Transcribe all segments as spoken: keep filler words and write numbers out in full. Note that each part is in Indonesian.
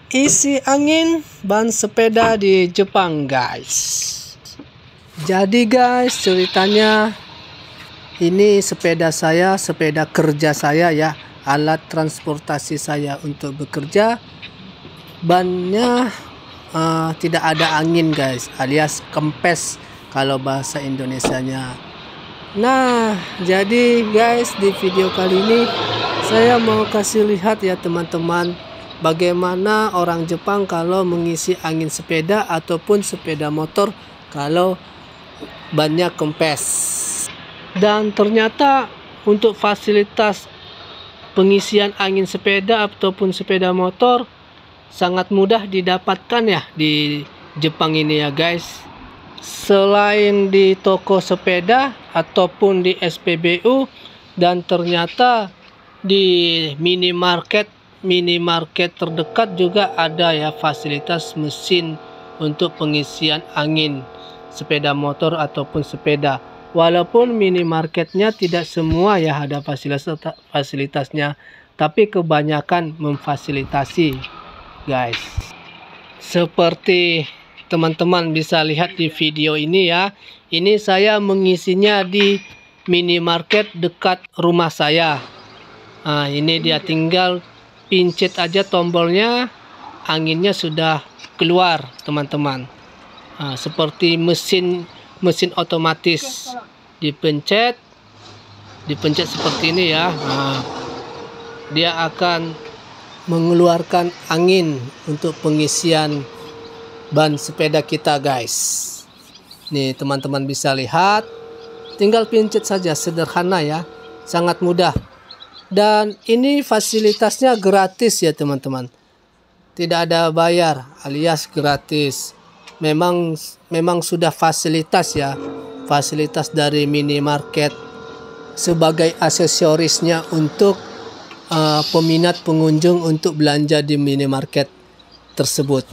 isi angin ban sepeda di Jepang, guys. Jadi guys, ceritanya ini sepeda saya, sepeda kerja saya ya, alat transportasi saya untuk bekerja. Bannya uh, tidak ada angin guys, alias kempes kalau bahasa Indonesianya. Nah, jadi guys, di video kali ini saya mau kasih lihat ya teman-teman, bagaimana orang Jepang kalau mengisi angin sepeda ataupun sepeda motor kalau bannya kempes. Dan ternyata untuk fasilitas pengisian angin sepeda ataupun sepeda motor sangat mudah didapatkan ya di Jepang ini ya guys. Selain di toko sepeda ataupun di S P B U, dan ternyata di minimarket minimarket terdekat juga ada ya fasilitas mesin untuk pengisian angin sepeda motor ataupun sepeda. Walaupun minimarketnya tidak semua ya ada fasilitas fasilitasnya, tapi kebanyakan memfasilitasi guys. Seperti teman-teman bisa lihat di video ini ya, ini saya mengisinya di minimarket dekat rumah saya. Nah, ini dia tinggal pincet aja tombolnya, anginnya sudah keluar teman-teman. Nah, seperti mesin mesin otomatis, dipencet dipencet seperti ini ya. Nah, dia akan mengeluarkan angin untuk pengisian ban sepeda kita guys. Nih teman-teman bisa lihat, tinggal pincet saja, sederhana ya, sangat mudah. Dan ini fasilitasnya gratis ya teman-teman, tidak ada bayar alias gratis. Memang memang sudah fasilitas ya, fasilitas dari minimarket sebagai aksesorisnya untuk uh, peminat pengunjung untuk belanja di minimarket tersebut.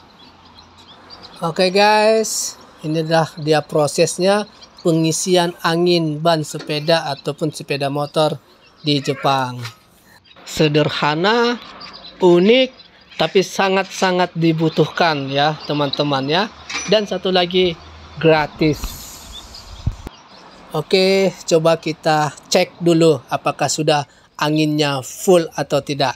Oke okay guys, inilah dia prosesnya pengisian angin ban sepeda ataupun sepeda motor di Jepang. Sederhana, unik, tapi sangat-sangat dibutuhkan ya teman-teman ya. Dan satu lagi, gratis. Oke, coba kita cek dulu apakah sudah anginnya full atau tidak.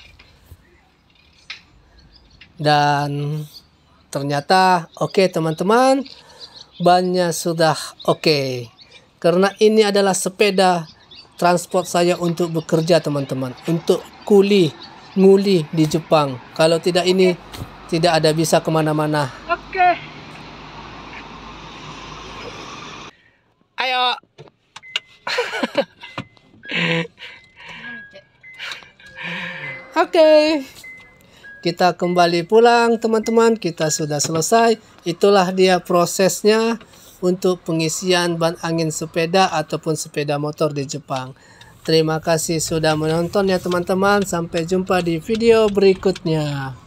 Dan ternyata oke okay, teman-teman, bannya sudah oke. Okay. Karena ini adalah sepeda transport saya untuk bekerja teman-teman, untuk kuli nguli di Jepang. Kalau tidak ini tidak ada bisa kemana-mana. Oke. Okay. Ayo. Oke. Okay. Kita kembali pulang teman-teman, kita sudah selesai. Itulah dia prosesnya untuk pengisian ban angin sepeda ataupun sepeda motor di Jepang. Terima kasih sudah menonton ya teman-teman. Sampai jumpa di video berikutnya.